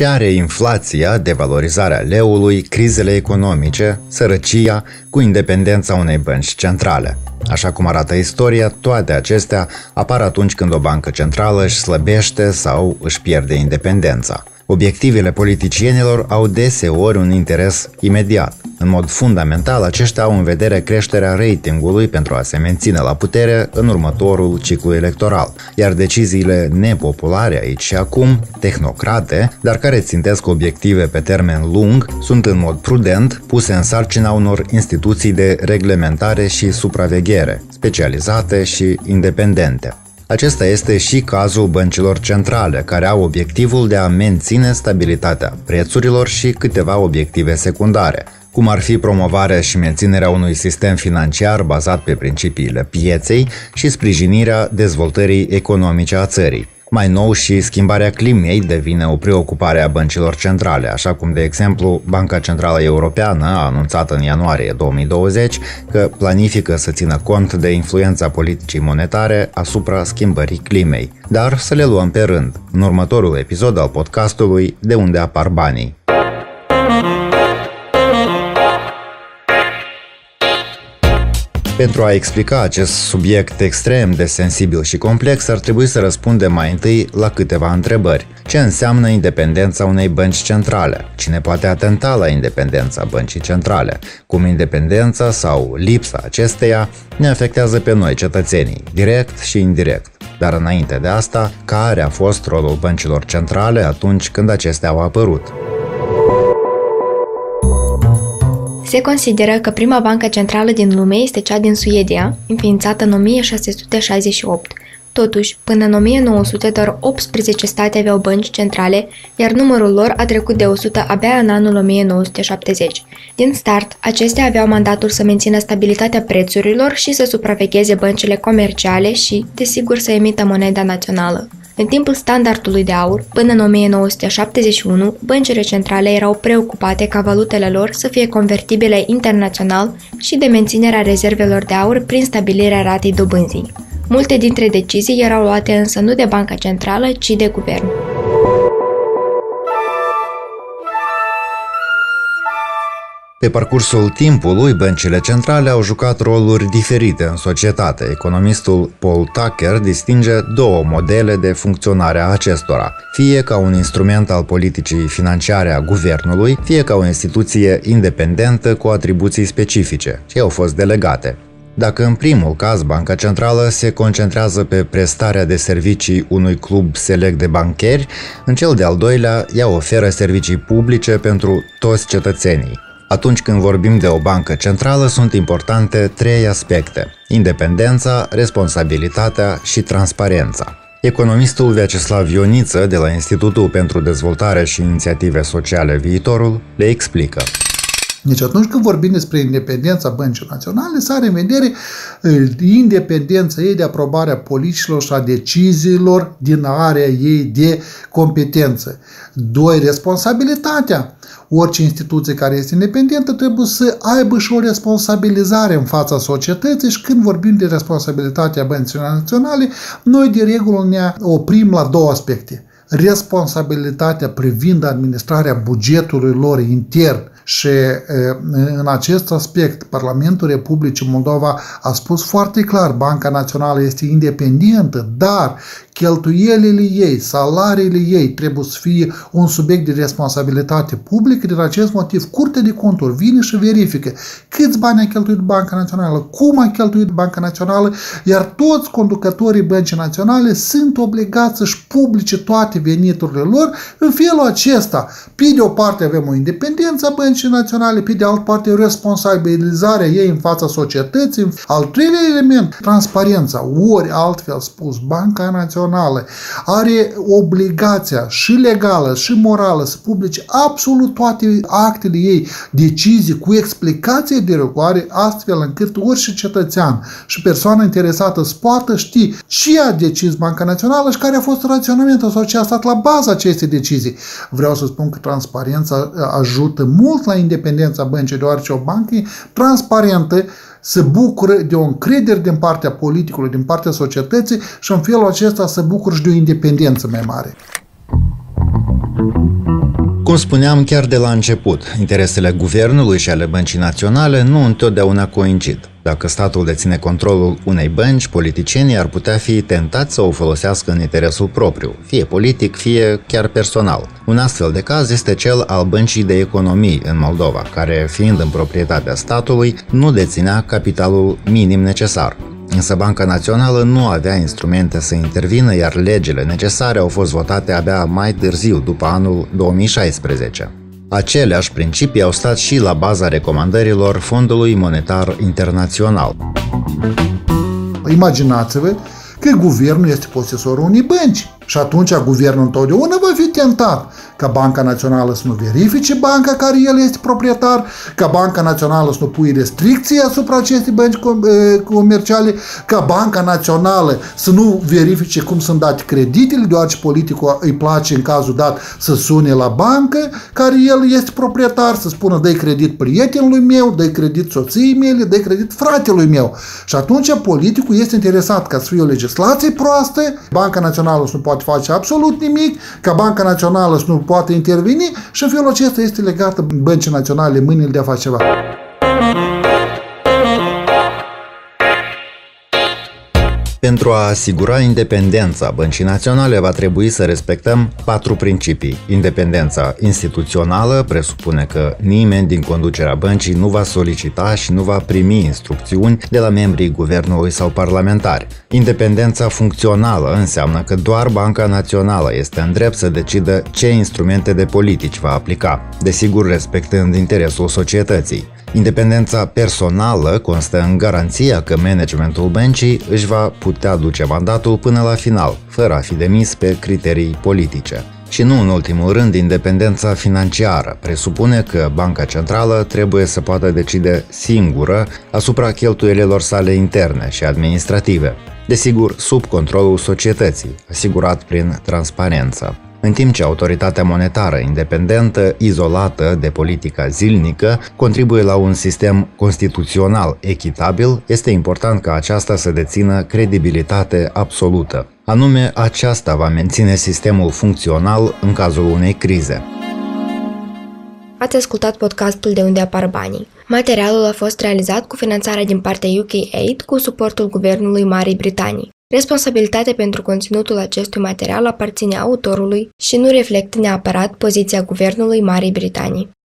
Ce are inflația, devalorizarea leului, crizele economice, sărăcia, cu independența unei bănci centrale. Așa cum arată istoria, toate acestea apar atunci când o bancă centrală își slăbește sau își pierde independența. Obiectivele politicienilor au deseori un interes imediat. În mod fundamental, aceștia au în vedere creșterea ratingului pentru a se menține la putere în următorul ciclu electoral, iar deciziile nepopulare aici și acum, tehnocrate, dar care țintesc obiective pe termen lung, sunt în mod prudent puse în sarcina unor instituții de reglementare și supraveghere, specializate și independente. Acesta este și cazul băncilor centrale, care au obiectivul de a menține stabilitatea prețurilor și câteva obiective secundare, cum ar fi promovarea și menținerea unui sistem financiar bazat pe principiile pieței și sprijinirea dezvoltării economice a țării. Mai nou și schimbarea climei devine o preocupare a băncilor centrale, așa cum, de exemplu, Banca Centrală Europeană a anunțat în ianuarie 2020 că planifică să țină cont de influența politicii monetare asupra schimbării climei. Dar să le luăm pe rând, în următorul episod al podcastului De unde apar banii. Pentru a explica acest subiect extrem de sensibil și complex, ar trebui să răspundem mai întâi la câteva întrebări. Ce înseamnă independența unei bănci centrale? Cine poate atenta la independența băncii centrale? Cum independența sau lipsa acesteia ne afectează pe noi, cetățenii, direct și indirect? Dar înainte de asta, care a fost rolul băncilor centrale atunci când acestea au apărut? Se consideră că prima bancă centrală din lume este cea din Suedia, înființată în 1668. Totuși, până în 1900, doar 18 state aveau bănci centrale, iar numărul lor a trecut de 100 abia în anul 1970. Din start, acestea aveau mandatul să mențină stabilitatea prețurilor și să supravegheze băncile comerciale și, desigur, să emită moneda națională. În timpul standardului de aur, până în 1971, băncile centrale erau preocupate ca valutele lor să fie convertibile internațional și de menținerea rezervelor de aur prin stabilirea ratei dobânzii. Multe dintre decizii erau luate însă nu de banca centrală, ci de guvern. Pe parcursul timpului, băncile centrale au jucat roluri diferite în societate. Economistul Paul Tucker distinge două modele de funcționare a acestora, fie ca un instrument al politicii financiare a guvernului, fie ca o instituție independentă cu atribuții specifice, ce au fost delegate. Dacă în primul caz Banca Centrală se concentrează pe prestarea de servicii unui club select de bancheri, în cel de-al doilea ea oferă servicii publice pentru toți cetățenii. Atunci când vorbim de o bancă centrală, sunt importante trei aspecte: independența, responsabilitatea și transparența. Economistul Vyacheslav Ioniță de la Institutul pentru Dezvoltare și Inițiative Sociale Viitorul le explică. Deci atunci când vorbim despre independența băncii naționale, să are în vedere independența ei de aprobarea politicilor și a deciziilor din area ei de competență. Doi, responsabilitatea. Orice instituție care este independentă trebuie să aibă și o responsabilizare în fața societății și când vorbim de responsabilitatea băncii naționale, noi de regulă ne oprim la două aspecte. Responsabilitatea privind administrarea bugetului lor intern și în acest aspect Parlamentul Republicii Moldova a spus foarte clar, Banca Națională este independentă, dar cheltuielile ei, salariile ei trebuie să fie un subiect de responsabilitate publică. Din acest motiv, Curtea de Conturi vine și verifică câți bani a cheltuit Banca Națională, cum a cheltuit Banca Națională, iar toți conducătorii Băncii Naționale sunt obligați să-și publice toate veniturile lor. În felul acesta, pe de o parte avem o independență a Băncii Naționale, pe de altă parte o responsabilizare ei în fața societății. Al treilea element, transparența, ori altfel spus, Banca Națională are obligația și legală și morală să publice absolut toate actele ei, decizii cu explicație de rigoare, astfel încât orice cetățean și persoană interesată să poată ști ce a decis Banca Națională și care a fost raționamentul sau ce a stat la baza acestei decizii. Vreau să spun că transparența ajută mult la independența băncii, deoarece o bancă transparentă se bucură de o încredere din partea politicului, din partea societății și în felul acesta se bucură și de o independență mai mare. Cum spuneam chiar de la început, interesele guvernului și ale băncii naționale nu întotdeauna coincid. Dacă statul deține controlul unei bănci, politicienii ar putea fi tentați să o folosească în interesul propriu, fie politic, fie chiar personal. Un astfel de caz este cel al Băncii de Economii în Moldova, care, fiind în proprietatea statului, nu deținea capitalul minim necesar. Însă Banca Națională nu avea instrumente să intervină, iar legile necesare au fost votate abia mai târziu, după anul 2016. Aceleași principii au stat și la baza recomandărilor Fondului Monetar Internațional. Imaginați-vă că guvernul este posesorul unei bănci și atunci guvernul întotdeauna va fi tentat ca Banca Națională să nu verifice banca care el este proprietar, ca Banca Națională să nu pui restricții asupra acestei bănci comerciale, ca Banca Națională să nu verifice cum sunt date creditele, deoarece politicul îi place în cazul dat să sune la bancă care el este proprietar, să spună dă-i credit prietenului meu, dă-i credit soției mele, dă-i credit fratelui meu. Și atunci politicul este interesat ca să fie o legislație proastă, Banca Națională să nu poate face absolut nimic, ca Banca Națională să nu poate interveni și în felul acesta este legată băncii naționale mâinile de a face ceva. Pentru a asigura independența Băncii Naționale va trebui să respectăm 4 principii. Independența instituțională presupune că nimeni din conducerea băncii nu va solicita și nu va primi instrucțiuni de la membrii guvernului sau parlamentari. Independența funcțională înseamnă că doar Banca Națională este în drept să decidă ce instrumente de politici va aplica, desigur respectând interesul societății. Independența personală constă în garanția că managementul băncii își va putea duce mandatul până la final, fără a fi demis pe criterii politice. Și nu în ultimul rând, independența financiară presupune că Banca Centrală trebuie să poată decide singură asupra cheltuielilor sale interne și administrative, desigur sub controlul societății, asigurat prin transparență. În timp ce autoritatea monetară independentă, izolată de politica zilnică, contribuie la un sistem constituțional echitabil, este important ca aceasta să dețină credibilitate absolută. Anume, aceasta va menține sistemul funcțional în cazul unei crize. Ați ascultat podcastul De unde apar banii. Materialul a fost realizat cu finanțarea din partea UKAID cu suportul Guvernului Marii Britanii. Responsabilitatea pentru conținutul acestui material aparține autorului și nu reflectă neapărat poziția Guvernului Marii Britanii.